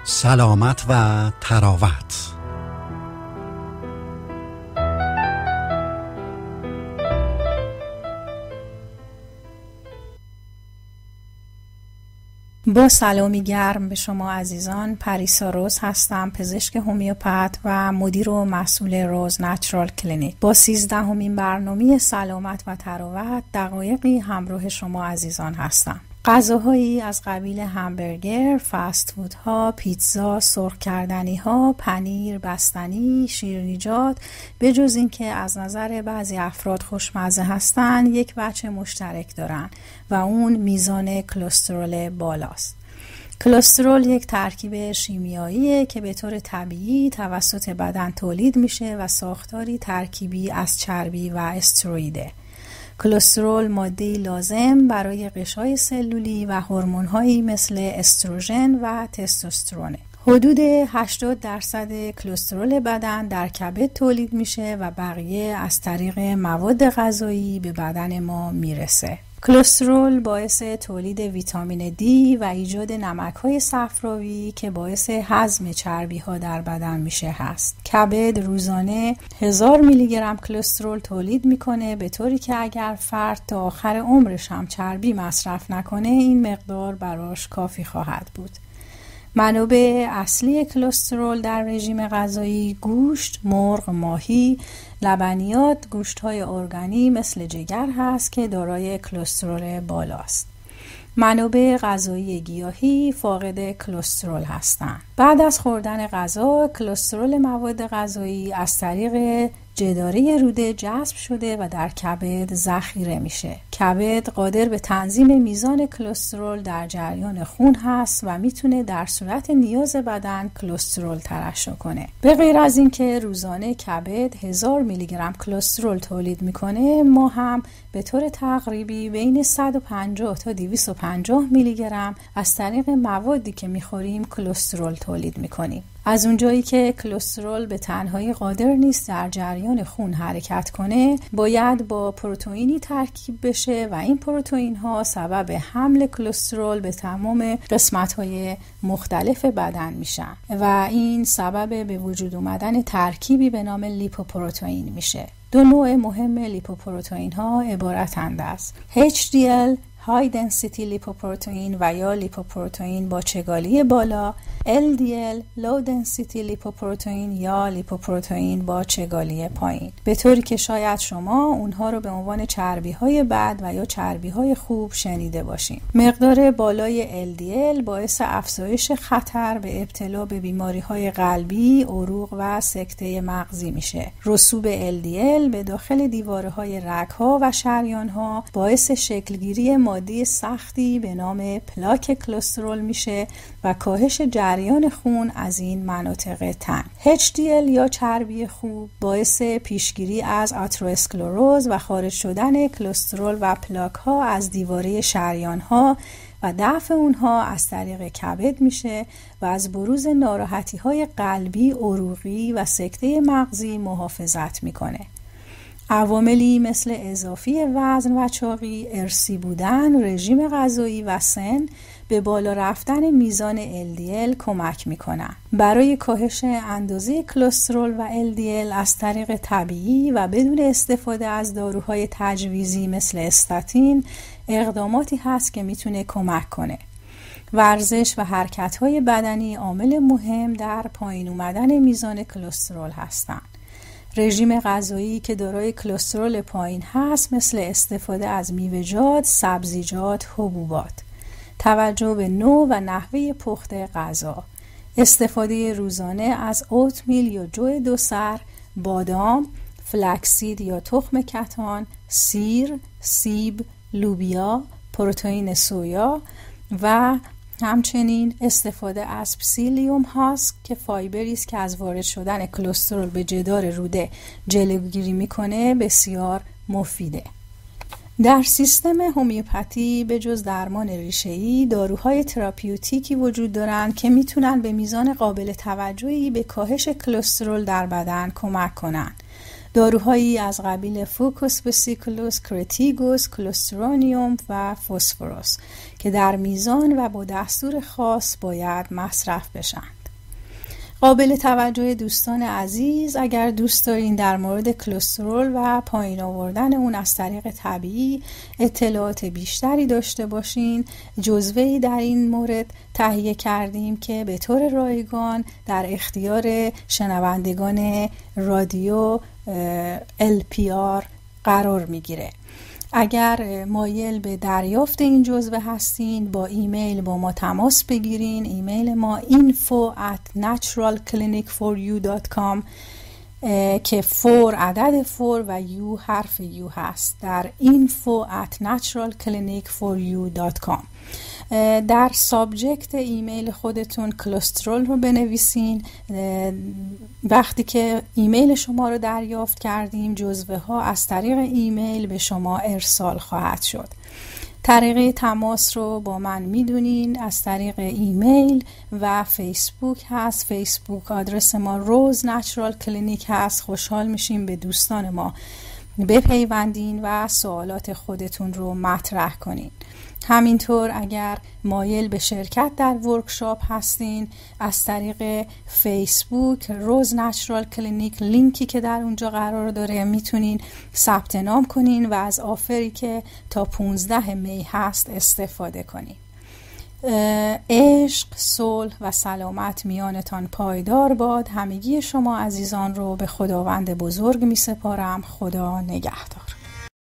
سلامت و تراوت. با سلامی گرم به شما عزیزان، پریسا روز هستم، پزشک هومیوپت و مدیر و مسئول روز نچرال کلینیک. با 13مین برنامه سلامت و تراوت دقایقی همراه شما عزیزان هستم. غذاهایی از قبیل همبرگر، فست فودها، پیتزا، سرخ کردنی ها، پنیر، بستنی، شیرینیجات به جز این که از نظر بعضی افراد خوشمزه هستند، یک وجه مشترک دارن و اون میزان کلسترول بالاست. کلسترول یک ترکیب شیمیاییه که به طور طبیعی توسط بدن تولید میشه و ساختاری ترکیبی از چربی و استروئیده. کلسترول ماده‌ای لازم برای غشای سلولی و هورمون‌هایی مثل استروژن و تستوسترونه. حدود 80% کلسترول بدن در کبد تولید میشه و بقیه از طریق مواد غذایی به بدن ما میرسه. کلسترول باعث تولید ویتامین دی و ایجاد نمک‌های صفراوی که باعث هضم چربی‌ها در بدن میشه هست. کبد روزانه 1000 میلی گرم کلسترول تولید میکنه، به طوری که اگر فرد تا آخر عمرش هم چربی مصرف نکنه این مقدار براش کافی خواهد بود. منابع اصلی کلسترول در رژیم غذایی گوشت، مرغ، ماهی، لبنیات، گوشت‌های ارگانی مثل جگر هست که دارای کلسترول بالاست. منابع غذایی گیاهی فاقد کلسترول هستند. بعد از خوردن غذا کلسترول مواد غذایی از طریق جداره روده جذب شده و در کبد ذخیره میشه. کبد قادر به تنظیم میزان کلسترول در جریان خون هست و میتونه در صورت نیاز بدن کلسترول ترشح کنه. به غیر از اینکه روزانه کبد 1000 میلی گرم کلسترول تولید میکنه، ما هم به طور تقریبی بین 150 تا 250 میلی گرم از طریق موادی که میخوریم کلسترول تولید میکنیم. از اونجایی که کلسترول به تنهایی قادر نیست در جریان خون حرکت کنه، باید با پروتئینی ترکیب بشه و این پروتئین ها سبب حمل کلسترول به تمام قسمت های مختلف بدن میشن و این سبب به وجود اومدن ترکیبی به نام لیپوپروتئین میشه. دو نوع مهم لیپوپروتئین ها عبارتند از HDL های دنسیتی لیپوپروتئین و یا لیپوپروتئین با چگالی بالا، LDL لو دنسیتی لیپوپروتئین یا لیپوپروتئین با چگالی پایین، به طوری که شاید شما اونها رو به عنوان چربی های بد و یا چربی های خوب شنیده باشین. مقدار بالای LDL باعث افزایش خطر به ابتلا به بیماری های قلبی، عروق و سکته مغزی میشه. رسوب LDL به داخل دیواره های رگ ها و شریان ها باعث شکلگیری ماده سختی به نام پلاک کلسترول میشه و کاهش جریان خون از این مناطق تنگ. HDL یا چربی خوب باعث پیشگیری از آترواسکلروز و خارج شدن کلسترول و پلاک ها از دیواره شریان ها و دفع اونها از طریق کبد میشه و از بروز ناراحتی های قلبی، عروقی و سکته مغزی محافظت میکنه. عواملی مثل اضافی وزن و چاقی، ارثی بودن، رژیم غذایی و سن به بالا رفتن میزان LDL کمک میکنن. برای کاهش اندازه کلسترول و LDL از طریق طبیعی و بدون استفاده از داروهای تجویزی مثل استاتین اقداماتی هست که میتونه کمک کنه. ورزش و حرکت‌های بدنی عامل مهم در پایین اومدن میزان کلسترول هستند. رژیم غذایی که دارای کلسترول پایین هست مثل استفاده از میوه‌جات، سبزیجات، حبوبات. توجه به نوع و نحوه پخت غذا. استفاده روزانه از اوتمیل یا جو دوسر، بادام، فلکسید یا تخم کتان، سیر، سیب، لوبیا، پروتئین سویا و همچنین استفاده از پسیلیوم هاست که فایبری است که از وارد شدن کلسترول به جدار روده جلوگیری میکنه بسیار مفیده. در سیستم هومیوپاتی به جز درمان ریشه‌ای داروهای تراپیوتیکی وجود دارند که میتونن به میزان قابل توجهی به کاهش کلسترول در بدن کمک کنند. داروهایی از قبیل فوکوس بسیکلوس، کرتیگوس، کلسترونیوم و فسفروس که در میزان و با دستور خاص باید مصرف بشن. قابل توجه دوستان عزیز، اگر دوست دارین در مورد کلسترول و پایین آوردن اون از طریق طبیعی اطلاعات بیشتری داشته باشین، جزوه‌ای در این مورد تهیه کردیم که به طور رایگان در اختیار شنوندگان رادیو LPR قرار میگیره. اگر مایل به دریافت این جزوه هستین، با ایمیل با ما تماس بگیرین. ایمیل ما info@naturalclinicforyou.com که 4 عدد 4 و U حرف U هست، در info@naturalclinicforyou.com. در سابجکت ایمیل خودتون کلسترول رو بنویسین. وقتی که ایمیل شما رو دریافت کردیم، جزوه ها از طریق ایمیل به شما ارسال خواهد شد. طریقه تماس رو با من میدونین، از طریق ایمیل و فیسبوک هست. فیسبوک آدرس ما روز نچرال کلینیک هست. خوشحال میشیم به دوستان ما بپیوندین و سوالات خودتون رو مطرح کنین. همینطور اگر مایل به شرکت در ورکشاپ هستین، از طریق فیسبوک روز نچرال کلینیک، لینکی که در اونجا قرار داره، میتونین ثبت نام کنین و از آفری که تا 15 می هست استفاده کنین. عشق، صلح و سلامت میانتان پایدار باد. همگی شما عزیزان رو به خداوند بزرگ می سپارم. خدا نگهدار.